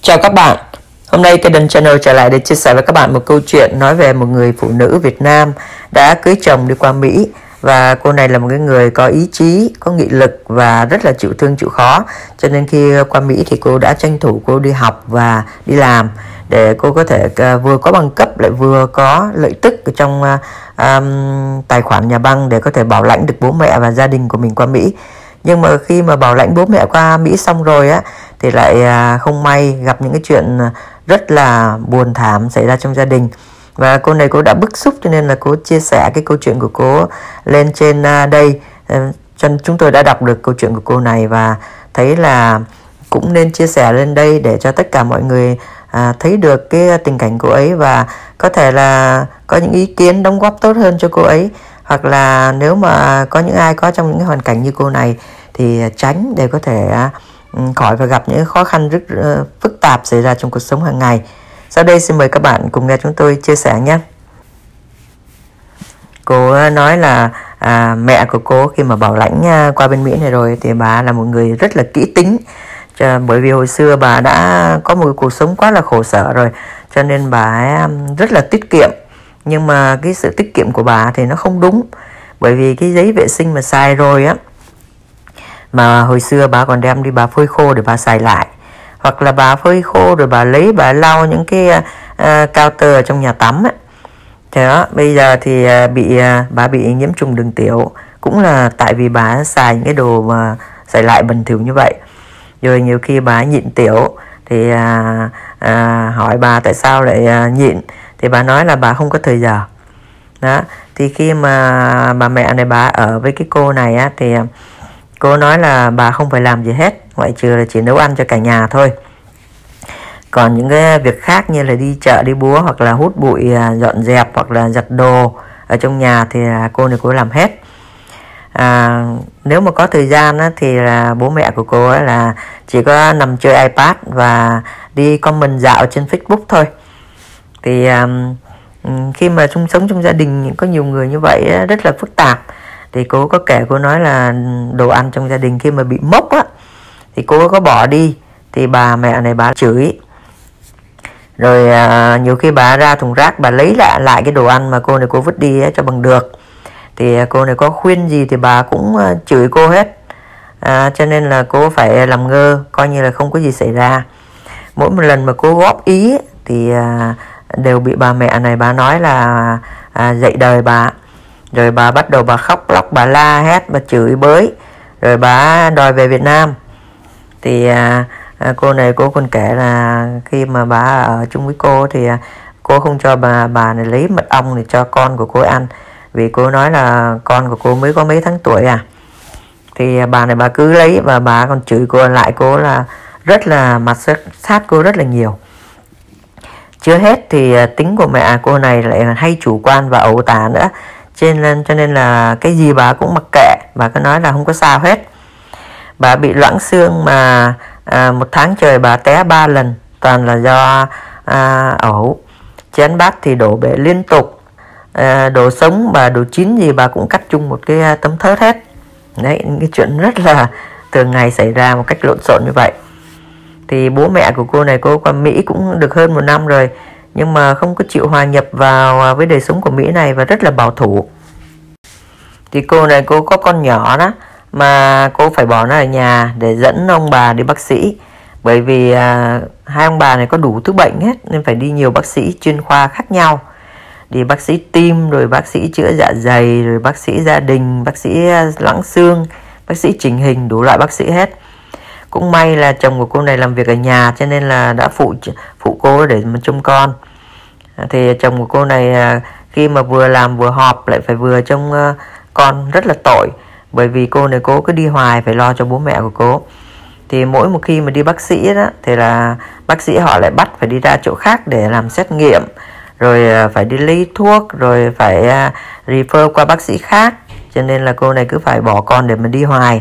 Chào các bạn, hôm nay Kaden Channel trở lại để chia sẻ với các bạn một câu chuyện nói về một người phụ nữ Việt Nam đã cưới chồng đi qua Mỹ. Và cô này là một cái người có ý chí, có nghị lực và rất là chịu thương chịu khó. Cho nên khi qua Mỹ thì cô đã tranh thủ cô đi học và đi làm để cô có thể vừa có bằng cấp lại vừa có lợi tức ở trong tài khoản nhà băng để có thể bảo lãnh được bố mẹ và gia đình của mình qua Mỹ. Nhưng mà khi mà bảo lãnh bố mẹ qua Mỹ xong rồi á thì lại không may gặp những cái chuyện rất là buồn thảm xảy ra trong gia đình. Và cô này cô đã bức xúc cho nên là cô chia sẻ cái câu chuyện của cô lên trên đây. Cho chúng tôi đã đọc được câu chuyện của cô này và thấy là cũng nên chia sẻ lên đây để cho tất cả mọi người thấy được cái tình cảnh cô ấy và có thể là có những ý kiến đóng góp tốt hơn cho cô ấy. Hoặc là nếu mà có những ai có trong những hoàn cảnh như cô này thì tránh để có thể khỏi phải gặp những khó khăn rất phức tạp xảy ra trong cuộc sống hàng ngày. Sau đây xin mời các bạn cùng nghe chúng tôi chia sẻ nhé. Cô nói là mẹ của cô khi mà bảo lãnh qua bên Mỹ này rồi thì bà là một người rất là kỹ tính. Bởi vì hồi xưa bà đã có một cuộc sống quá là khổ sở rồi, cho nên bà rất là tiết kiệm. Nhưng mà cái sự tiết kiệm của bà thì nó không đúng. Bởi vì cái giấy vệ sinh mà xài rồi á, mà hồi xưa bà còn đem đi bà phơi khô để bà xài lại. Hoặc là bà phơi khô rồi bà lấy bà lau những cái counter ở trong nhà tắm á. Thế đó, bây giờ thì bà bị nhiễm trùng đường tiểu. Cũng là tại vì bà xài những cái đồ mà xài lại bẩn thỉu như vậy. Rồi nhiều khi bà nhịn tiểu thì hỏi bà tại sao lại nhịn, thì bà nói là bà không có thời giờ. Đó, thì khi mà bà mẹ này bà ở với cái cô này á, thì cô nói là bà không phải làm gì hết, ngoại trừ là chỉ nấu ăn cho cả nhà thôi. Còn những cái việc khác như là đi chợ, đi búa hoặc là hút bụi, dọn dẹp hoặc là giặt đồ ở trong nhà thì cô này cô làm hết. Nếu mà có thời gian á, thì là bố mẹ của cô ấy là chỉ có nằm chơi iPad và đi comment dạo trên Facebook thôi. Thì khi mà chung sống trong gia đình có nhiều người như vậy á, rất là phức tạp. Thì cô có kể, cô nói là đồ ăn trong gia đình khi mà bị mốc á thì cô có bỏ đi thì bà mẹ này bà chửi. Rồi nhiều khi bà ra thùng rác bà lấy lại cái đồ ăn mà cô này cô vứt đi cho bằng được. Thì cô này có khuyên gì thì bà cũng chửi cô hết. Cho nên là cô phải làm ngơ, coi như là không có gì xảy ra. Mỗi một lần mà cô góp ý thì đều bị bà mẹ này bà nói là dạy đời bà. Rồi bà bắt đầu bà khóc lóc, bà la hét, bà chửi bới. Rồi bà đòi về Việt Nam. Thì cô này cô còn kể là khi mà bà ở chung với cô thì cô không cho bà này lấy mật ong để cho con của cô ăn. Vì cô nói là con của cô mới có mấy tháng tuổi thì bà này bà cứ lấy và bà còn chửi cô lại, cô là rất là mặt sát cô rất là nhiều. Chưa hết thì tính của mẹ cô này lại hay chủ quan và ẩu tả nữa. Cho nên là cái gì bà cũng mặc kệ, bà cứ nói là không có sao hết. Bà bị loãng xương mà một tháng trời bà té 3 lần, toàn là do ẩu. Chén bát thì đổ bể liên tục. Đồ sống và đồ chín gì bà cũng cắt chung một cái tấm thớt hết. Đấy, những cái chuyện rất là thường ngày xảy ra một cách lộn xộn như vậy. Thì bố mẹ của cô này cô qua Mỹ cũng được hơn 1 năm rồi, nhưng mà không có chịu hòa nhập vào với đời sống của Mỹ này và rất là bảo thủ. Thì cô này cô có con nhỏ đó, mà cô phải bỏ nó ở nhà để dẫn ông bà đi bác sĩ. Bởi vì hai ông bà này có đủ thứ bệnh hết nên phải đi nhiều bác sĩ chuyên khoa khác nhau. Đi bác sĩ tim, rồi bác sĩ chữa dạ dày, rồi bác sĩ gia đình, bác sĩ loãng xương, bác sĩ chỉnh hình, đủ loại bác sĩ hết. Cũng may là chồng của cô này làm việc ở nhà cho nên là đã phụ cô để mà trông con. Thì chồng của cô này khi mà vừa làm vừa họp lại phải vừa trông con rất là tội. Bởi vì cô này cô cứ đi hoài phải lo cho bố mẹ của cô. Thì mỗi một khi mà đi bác sĩ đó thì là bác sĩ họ lại bắt phải đi ra chỗ khác để làm xét nghiệm, rồi phải đi lấy thuốc, rồi phải refer qua bác sĩ khác. Cho nên là cô này cứ phải bỏ con để mà đi hoài.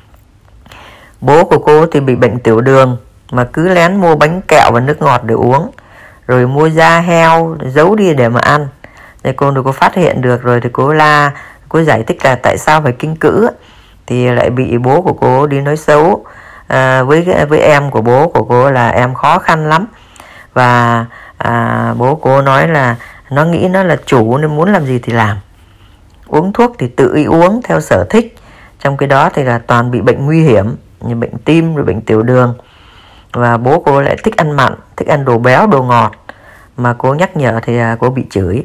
Bố của cô thì bị bệnh tiểu đường mà cứ lén mua bánh kẹo và nước ngọt để uống, rồi mua da heo giấu đi để mà ăn. Thì cô này cô phát hiện được rồi thì cô la, cô giải thích là tại sao phải kinh cữ. Thì lại bị bố của cô đi nói xấu với em của bố của cô là em khó khăn lắm. Và bố cô nói là nó nghĩ nó là chủ nên muốn làm gì thì làm, uống thuốc thì tự ý uống theo sở thích, trong cái đó thì là toàn bị bệnh nguy hiểm như bệnh tim rồi bệnh tiểu đường. Và bố cô lại thích ăn mặn, thích ăn đồ béo đồ ngọt, mà cô nhắc nhở thì cô bị chửi.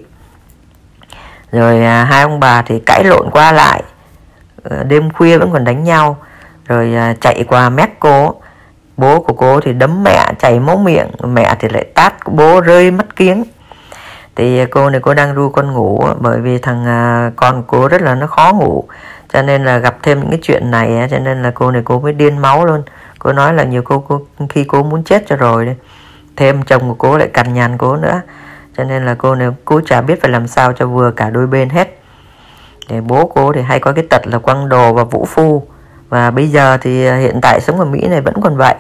Rồi hai ông bà thì cãi lộn qua lại, đêm khuya vẫn còn đánh nhau. Rồi chạy qua mét cô, bố của cô thì đấm mẹ chảy máu miệng, mẹ thì lại tát bố rơi mắt kiếng. Thì cô này cô đang ru con ngủ, bởi vì thằng con cô rất là nó khó ngủ, cho nên là gặp thêm những cái chuyện này, cho nên là cô này cô mới điên máu luôn. Cô nói là nhiều khi cô muốn chết cho rồi đấy. Thêm chồng của cô lại cằn nhằn cô nữa, cho nên là cô này cô chả biết phải làm sao cho vừa cả đôi bên hết. Để bố cô thì hay có cái tật là quăng đồ và vũ phu, và bây giờ thì hiện tại sống ở Mỹ này vẫn còn vậy.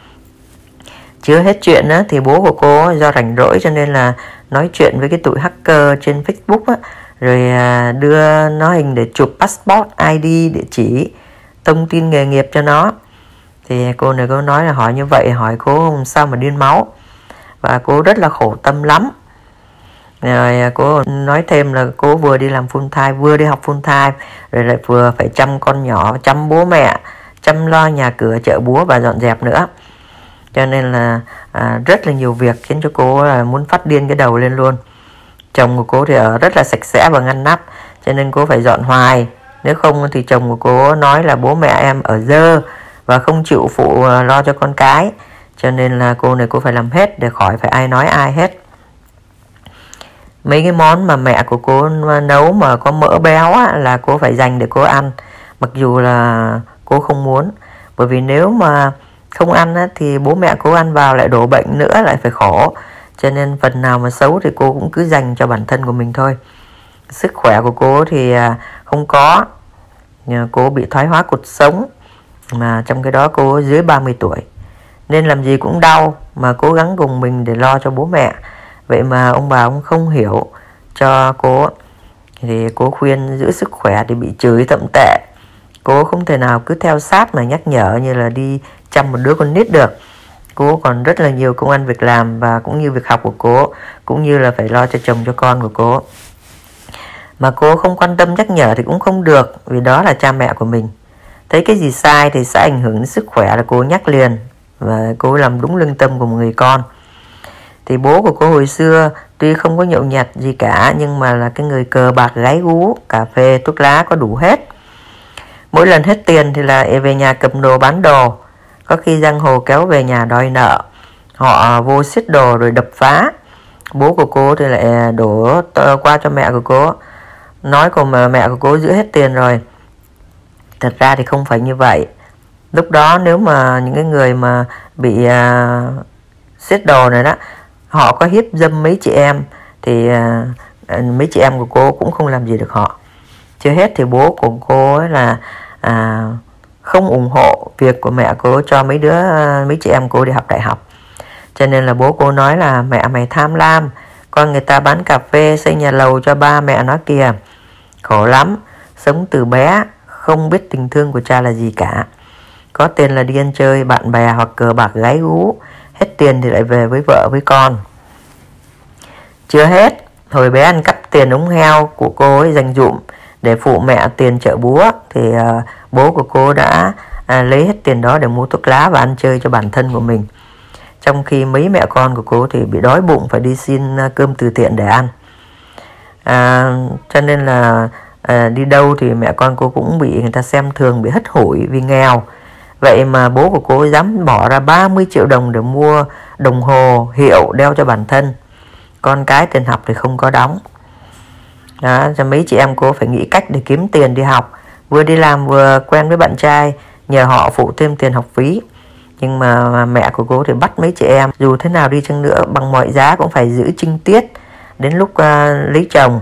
Chưa hết chuyện á, thì bố của cô do rảnh rỗi cho nên là nói chuyện với cái tụi hacker trên Facebook á, rồi đưa nó hình để chụp passport, ID, địa chỉ, thông tin nghề nghiệp cho nó. Thì cô này cô nói là hỏi như vậy, hỏi cô sao mà điên máu, và cô rất là khổ tâm lắm. Rồi cô nói thêm là cô vừa đi làm full time, vừa đi học full time, rồi lại vừa phải chăm con nhỏ, chăm bố mẹ, chăm lo nhà cửa, chợ búa và dọn dẹp nữa. Cho nên là rất là nhiều việc khiến cho cô muốn phát điên cái đầu lên luôn. Chồng của cô thì ở rất là sạch sẽ và ngăn nắp, cho nên cô phải dọn hoài. Nếu không thì chồng của cô nói là bố mẹ em ở dơ và không chịu phụ lo cho con cái. Cho nên là cô này cô phải làm hết để khỏi phải ai nói ai hết. Mấy cái món mà mẹ của cô nấu mà có mỡ béo á, là cô phải dành để cô ăn, mặc dù là cô không muốn. Bởi vì nếu mà không ăn á, thì bố mẹ cô ăn vào lại đổ bệnh nữa, lại phải khổ. Cho nên phần nào mà xấu thì cô cũng cứ dành cho bản thân của mình thôi. Sức khỏe của cô thì không có, cô bị thoái hóa cột sống, mà trong cái đó cô dưới 30 tuổi, nên làm gì cũng đau, mà cố gắng gồng mình để lo cho bố mẹ. Vậy mà ông bà ông không hiểu cho cô, thì cô khuyên giữ sức khỏe thì bị chửi thậm tệ. Cô không thể nào cứ theo sát mà nhắc nhở như là đi chăm một đứa con nít được. Cô còn rất là nhiều công ăn việc làm, và cũng như việc học của cô, cũng như là phải lo cho chồng cho con của cô. Mà cô không quan tâm nhắc nhở thì cũng không được, vì đó là cha mẹ của mình. Thấy cái gì sai thì sẽ ảnh hưởng đến sức khỏe là cô nhắc liền, và cô làm đúng lương tâm của một người con. Thì bố của cô hồi xưa tuy không có nhậu nhẹt gì cả, nhưng mà là cái người cờ bạc gái gú, cà phê thuốc lá có đủ hết. Mỗi lần hết tiền thì là về nhà cầm đồ bán đồ, có khi giang hồ kéo về nhà đòi nợ, họ vô xiết đồ rồi đập phá. Bố của cô thì lại đổ qua cho mẹ của cô, nói cùng mà mẹ của cô giữ hết tiền rồi. Thật ra thì không phải như vậy. Lúc đó nếu mà những cái người mà bị xiết đồ này đó, họ có hiếp dâm mấy chị em, thì mấy chị em của cô cũng không làm gì được họ. Chưa hết thì bố của cô ấy là không ủng hộ việc của mẹ cô cho mấy chị em cô đi học đại học. Cho nên là bố cô nói là mẹ mày tham lam, con người ta bán cà phê xây nhà lầu cho ba mẹ nó kìa. Khổ lắm, sống từ bé không biết tình thương của cha là gì cả. Có tiền là đi ăn chơi bạn bè hoặc cờ bạc gái gú, hết tiền thì lại về với vợ với con. Chưa hết, hồi bé ăn cắp tiền ống heo của cô ấy dành dụm để phụ mẹ tiền chợ búa, thì bố của cô đã lấy hết tiền đó để mua thuốc lá và ăn chơi cho bản thân của mình. Trong khi mấy mẹ con của cô thì bị đói bụng phải đi xin cơm từ thiện để ăn. Cho nên là đi đâu thì mẹ con cô cũng bị người ta xem thường, bị hất hủi vì nghèo. Vậy mà bố của cô dám bỏ ra 30 triệu đồng để mua đồng hồ hiệu đeo cho bản thân. Con cái tiền học thì không có đóng. Đó, cho mấy chị em cô phải nghĩ cách để kiếm tiền đi học, vừa đi làm vừa quen với bạn trai, nhờ họ phụ thêm tiền học phí. Nhưng mà mẹ của cô thì bắt mấy chị em dù thế nào đi chăng nữa bằng mọi giá cũng phải giữ trinh tiết đến lúc lấy chồng.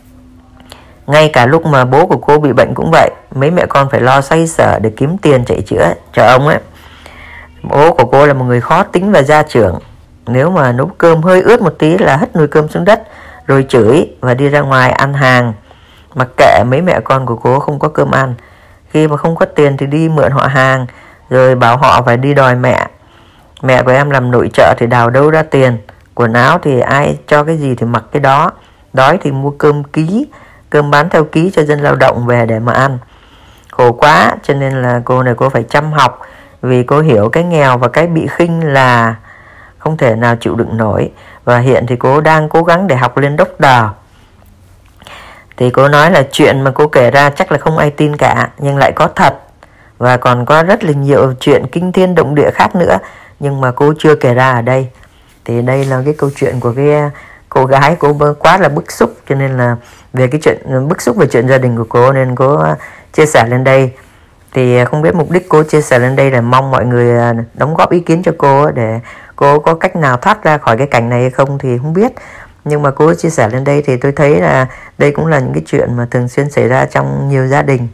Ngay cả lúc mà bố của cô bị bệnh cũng vậy, mấy mẹ con phải lo xoay sở để kiếm tiền chạy chữa cho ông ấy. Bố của cô là một người khó tính và gia trưởng, nếu mà nấu cơm hơi ướt một tí là hất nồi cơm xuống đất rồi chửi và đi ra ngoài ăn hàng, mặc kệ mấy mẹ con của cô không có cơm ăn. Khi mà không có tiền thì đi mượn họ hàng, rồi bảo họ phải đi đòi mẹ. Mẹ của em làm nội trợ thì đào đâu ra tiền, quần áo thì ai cho cái gì thì mặc cái đó, đói thì mua cơm ký, cơm bán theo ký cho dân lao động về để mà ăn. Khổ quá, cho nên là cô này cô phải chăm học, vì cô hiểu cái nghèo và cái bị khinh là không thể nào chịu đựng nổi. Và hiện thì cô đang cố gắng để học lên doctor. Thì cô nói là chuyện mà cô kể ra chắc là không ai tin cả, nhưng lại có thật. Và còn có rất là nhiều chuyện kinh thiên động địa khác nữa, nhưng mà cô chưa kể ra ở đây. Thì đây là cái câu chuyện của cái cô gái, cô quá là bức xúc, cho nên là về cái chuyện bức xúc về chuyện gia đình của cô nên cô chia sẻ lên đây. Thì không biết mục đích cô chia sẻ lên đây là mong mọi người đóng góp ý kiến cho cô để cô có cách nào thoát ra khỏi cái cảnh này hay không thì không biết. Nhưng mà cô chia sẻ lên đây thì tôi thấy là đây cũng là những cái chuyện mà thường xuyên xảy ra trong nhiều gia đình.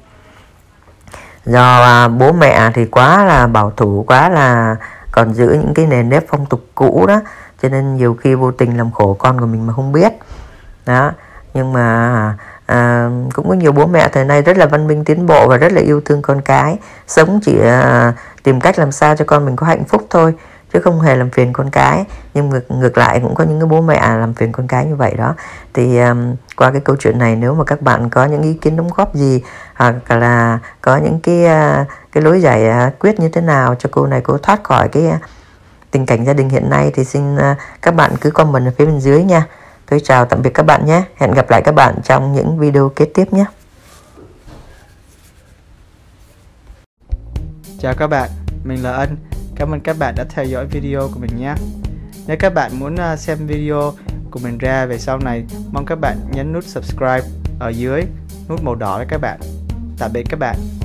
Do bố mẹ thì quá là bảo thủ, quá là còn giữ những cái nền nếp phong tục cũ đó, cho nên nhiều khi vô tình làm khổ con của mình mà không biết đó. Nhưng mà cũng có nhiều bố mẹ thời nay rất là văn minh tiến bộ và rất là yêu thương con cái, sống chỉ tìm cách làm sao cho con mình có hạnh phúc thôi, chứ không hề làm phiền con cái. Nhưng ngược lại cũng có những cái bố mẹ làm phiền con cái như vậy đó. Thì qua cái câu chuyện này, nếu mà các bạn có những ý kiến đóng góp gì, hoặc là có những cái lối giải quyết như thế nào cho cô này cô thoát khỏi cái tình cảnh gia đình hiện nay, thì xin các bạn cứ comment ở phía bên dưới nha. Tôi chào tạm biệt các bạn nhé. Hẹn gặp lại các bạn trong những video kế tiếp nhé. Chào các bạn, mình là Ân. Cảm ơn các bạn đã theo dõi video của mình nhé. Nếu các bạn muốn xem video của mình ra về sau này, mong các bạn nhấn nút subscribe ở dưới, nút màu đỏ đấy các bạn. Tạm biệt các bạn.